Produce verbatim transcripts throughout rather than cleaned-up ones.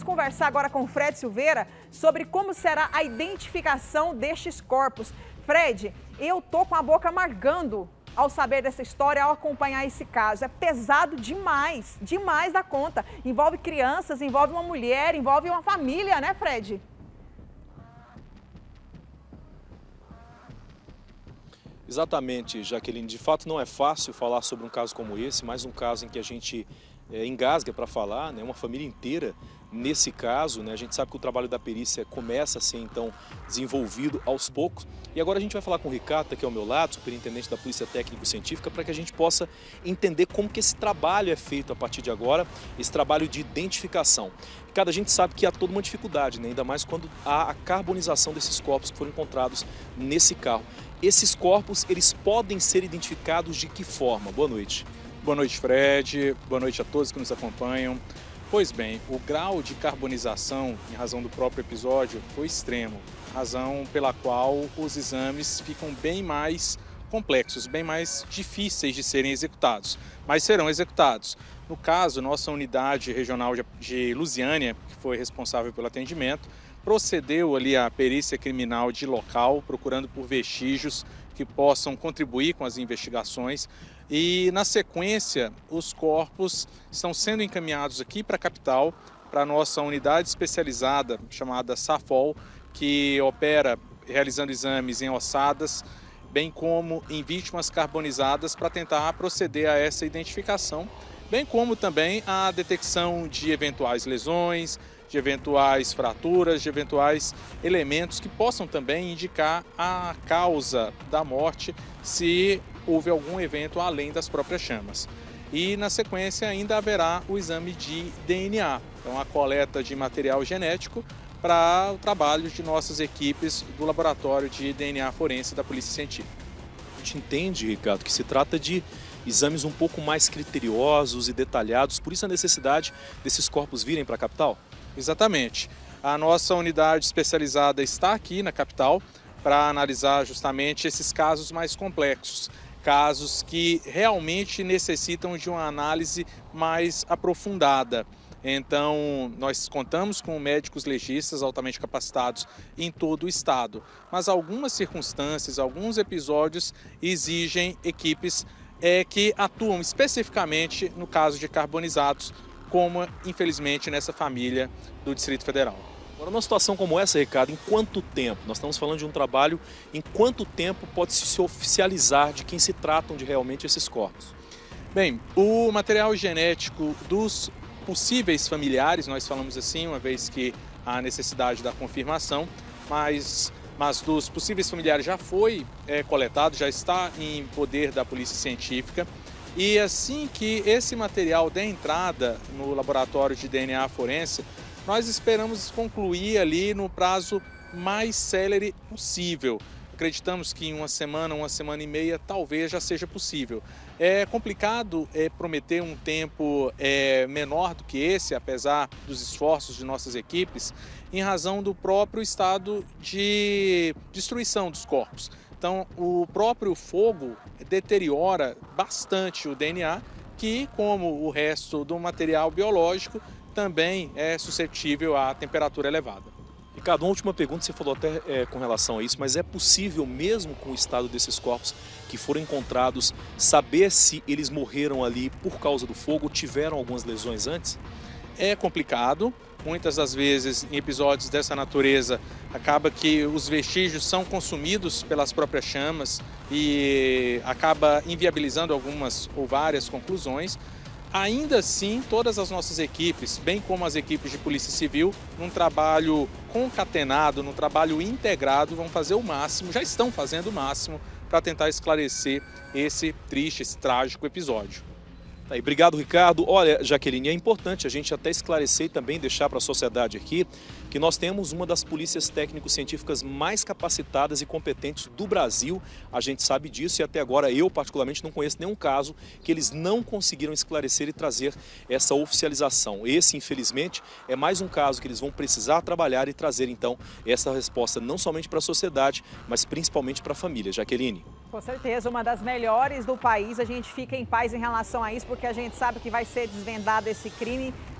Vamos conversar agora com o Fred Silveira sobre como será a identificação destes corpos. Fred, eu tô com a boca amargando ao saber dessa história, ao acompanhar esse caso. É pesado demais, demais da conta. Envolve crianças, envolve uma mulher, envolve uma família, né, Fred? Exatamente, Jaqueline. De fato, não é fácil falar sobre um caso como esse, mais um caso em que a gente é, engasga para falar, né? Uma família inteira nesse caso, né? A gente sabe que o trabalho da perícia começa a ser, então, desenvolvido aos poucos. E agora a gente vai falar com o Ricardo, aqui ao meu lado, superintendente da Polícia Técnico-Científica, para que a gente possa entender como que esse trabalho é feito a partir de agora, esse trabalho de identificação. Ricardo, a gente sabe que há toda uma dificuldade, né? Ainda mais quando há a carbonização desses corpos que foram encontrados nesse carro. Esses corpos, eles podem ser identificados de que forma? Boa noite. Boa noite, Fred. Boa noite a todos que nos acompanham. Pois bem, o grau de carbonização, em razão do próprio episódio, foi extremo, razão pela qual os exames ficam bem mais complexos, bem mais difíceis de serem executados, mas serão executados. No caso, nossa unidade regional de Lusiânia, que foi responsável pelo atendimento, procedeu ali a perícia criminal de local, procurando por vestígios que possam contribuir com as investigações. E, na sequência, os corpos estão sendo encaminhados aqui para a capital, para a nossa unidade especializada, chamada SAFOL, que opera realizando exames em ossadas, bem como em vítimas carbonizadas, para tentar proceder a essa identificação, bem como também a detecção de eventuais lesões, de eventuais fraturas, de eventuais elementos que possam também indicar a causa da morte, se houve algum evento além das próprias chamas. E, na sequência, ainda haverá o exame de D N A, então a coleta de material genético para o trabalho de nossas equipes do Laboratório de D N A Forense da Polícia Científica. A gente entende, Ricardo, que se trata de exames um pouco mais criteriosos e detalhados, por isso a necessidade desses corpos virem para a capital? Exatamente. A nossa unidade especializada está aqui na capital para analisar justamente esses casos mais complexos, casos que realmente necessitam de uma análise mais aprofundada. Então, nós contamos com médicos legistas altamente capacitados em todo o estado, mas algumas circunstâncias, alguns episódios exigem equipes é, que atuam especificamente no caso de carbonizados, como, infelizmente, nessa família do Distrito Federal. Agora, numa situação como essa, Ricardo, em quanto tempo? Nós estamos falando de um trabalho, em quanto tempo pode se oficializar de quem se tratam de realmente esses corpos? Bem, o material genético dos possíveis familiares, nós falamos assim, uma vez que há necessidade da confirmação, mas, mas dos possíveis familiares já foi é, coletado, já está em poder da Polícia Científica. E assim que esse material der entrada no laboratório de D N A forense, nós esperamos concluir ali no prazo mais célere possível. Acreditamos que em uma semana, uma semana e meia, talvez já seja possível. É complicado é, prometer um tempo é, menor do que esse, apesar dos esforços de nossas equipes, em razão do próprio estado de destruição dos corpos. Então, o próprio fogo deteriora bastante o D N A, que, como o resto do material biológico, também é suscetível à temperatura elevada. Ricardo, uma última pergunta, você falou até é, com relação a isso, mas é possível, mesmo com o estado desses corpos que foram encontrados, saber se eles morreram ali por causa do fogo, tiveram algumas lesões antes? É complicado. Muitas das vezes, em episódios dessa natureza, acaba que os vestígios são consumidos pelas próprias chamas e acaba inviabilizando algumas ou várias conclusões. Ainda assim, todas as nossas equipes, bem como as equipes de Polícia Civil, num trabalho concatenado, num trabalho integrado, vão fazer o máximo, já estão fazendo o máximo para tentar esclarecer esse triste, esse trágico episódio. Tá aí, obrigado, Ricardo. Olha, Jaqueline, é importante a gente até esclarecer e também deixar para a sociedade aqui que nós temos uma das polícias técnico-científicas mais capacitadas e competentes do Brasil. A gente sabe disso e até agora eu, particularmente, não conheço nenhum caso que eles não conseguiram esclarecer e trazer essa oficialização. Esse, infelizmente, é mais um caso que eles vão precisar trabalhar e trazer, então, essa resposta não somente para a sociedade, mas principalmente para a família. Jaqueline. Com certeza, uma das melhores do país. A gente fica em paz em relação a isso, porque a gente sabe que vai ser desvendado esse crime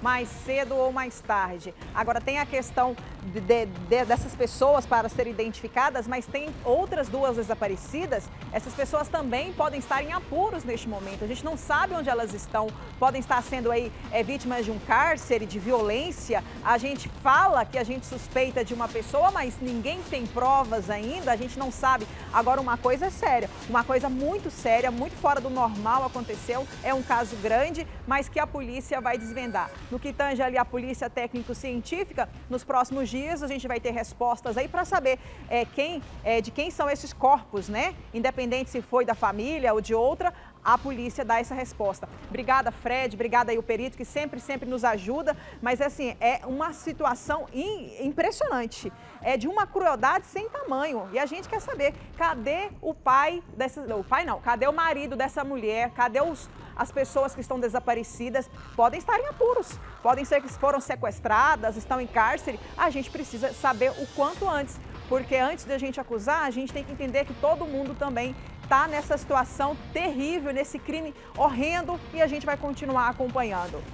mais cedo ou mais tarde. Agora tem a questão de, de, de, dessas pessoas para serem identificadas, mas tem outras duas desaparecidas. Essas pessoas também podem estar em apuros neste momento. A gente não sabe onde elas estão, podem estar sendo aí é, vítimas de um cárcere, de violência. A gente fala que a gente suspeita de uma pessoa, mas ninguém tem provas ainda, a gente não sabe. Agora, uma coisa é séria, uma coisa muito séria, muito fora do normal aconteceu, é um caso grande, mas que a polícia vai desvendar. No que tange ali a polícia técnico-científica, nos próximos dias a gente vai ter respostas aí para saber é, quem, é, de quem são esses corpos, né? Independente se foi da família ou de outra, a polícia dá essa resposta. Obrigada, Fred, obrigada aí o perito, que sempre, sempre nos ajuda, mas assim, é uma situação impressionante, é de uma crueldade sem tamanho, e a gente quer saber, cadê o pai dessa, não, o pai não, cadê o marido dessa mulher, cadê os, as pessoas que estão desaparecidas? Podem estar em apuros, podem ser que foram sequestradas, estão em cárcere, a gente precisa saber o quanto antes, porque antes de a gente acusar, a gente tem que entender que todo mundo também está nessa situação terrível, nesse crime horrendo, e a gente vai continuar acompanhando.